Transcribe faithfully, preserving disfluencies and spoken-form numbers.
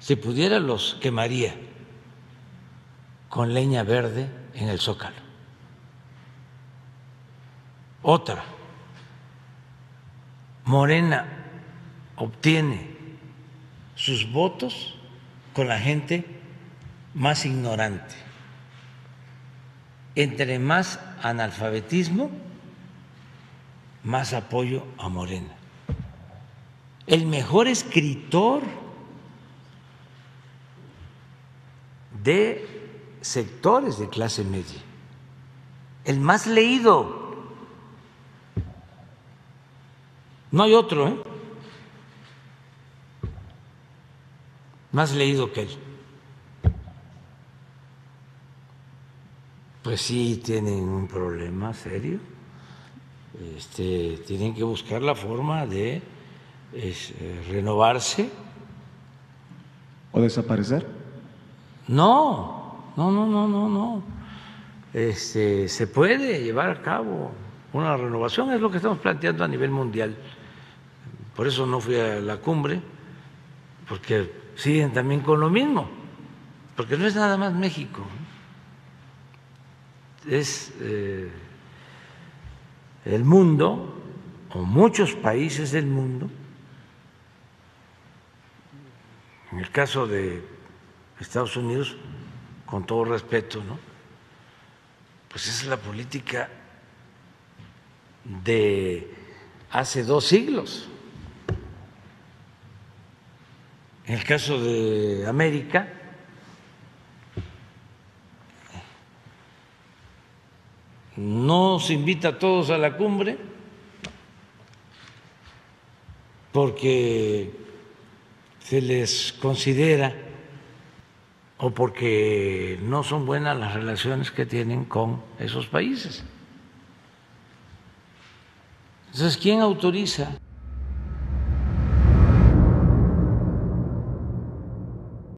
Si pudiera, los quemaría con leña verde en el Zócalo. Otra, Morena obtiene sus votos con la gente más ignorante. Entre más analfabetismo, más apoyo a Morena. El mejor escritor de sectores de clase media, el más leído. No hay otro, ¿eh? Más leído que él. Pues sí tienen un problema serio. Este, tienen que buscar la forma de es, eh, renovarse. ¿O desaparecer? No, no, no, no, no, no. Este, se puede llevar a cabo una renovación, es lo que estamos planteando a nivel mundial. Por eso no fui a la cumbre, porque siguen también con lo mismo, porque no es nada más México, es eh, el mundo, o muchos países del mundo. En el caso de Estados Unidos, con todo respeto, ¿no? Pues esa es la política de hace dos siglos. En el caso de América, no se invita a todos a la cumbre porque se les considera o porque no son buenas las relaciones que tienen con esos países. Entonces, ¿quién autoriza